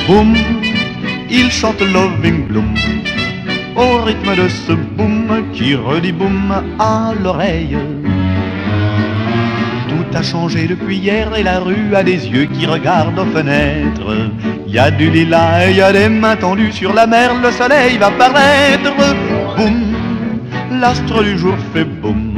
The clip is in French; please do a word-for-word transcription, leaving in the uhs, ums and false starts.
Boum, il chante Loving Bloom au rythme de ce boum qui redit boum à l'oreille. Tout a changé depuis hier et la rue a des yeux qui regardent aux fenêtres. Il y a du lilas et il y a des mains tendues sur la mer, le soleil va paraître. Boum, l'astre du jour fait boum.